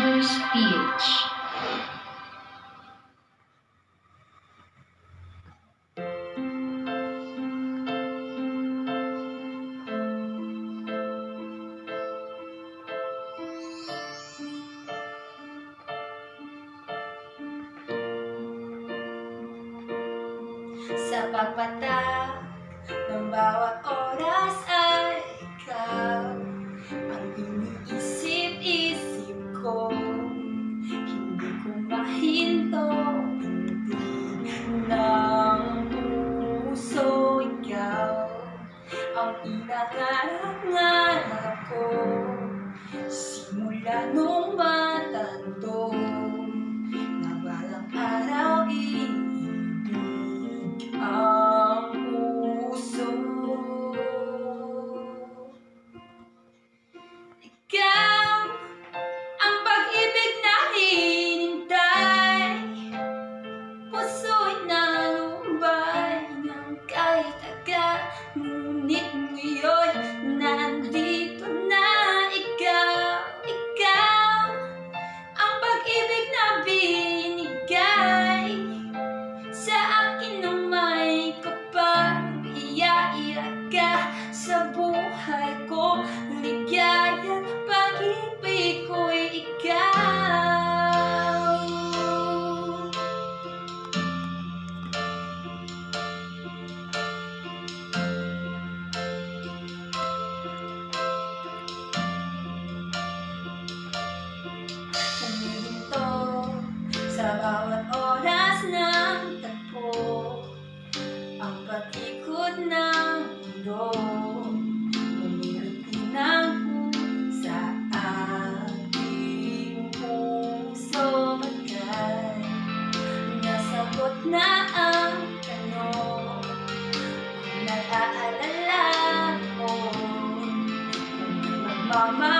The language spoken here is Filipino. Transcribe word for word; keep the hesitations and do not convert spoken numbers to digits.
Teacher's Speech. Sa pagpatak ng bawat oras ay ikaw ang iniisip-isip ko. Hindi ko mahinto, hindi ng puso. Ikaw ang inangarap-ngarap ko simula nung matando na balang araw iibig ang puso. Ikaw ang pag-ibig na hinintay, puso'y nalumbay ng kahit agad, ngunit ngayon nandito na. Ikaw, ikaw ang pag-ibig na binigay sa akin nang may kapag iya-iya ka sa buhay ko. Ligaya't pag-ibig ko'y ikaw. Humihinto sa bawat oras ng tagpo, ang pag-ikot ng mundo, umilot ng sa ating puso. Bagay nasagot na ang tanong kung nag-aalala ko, kung may magmamahal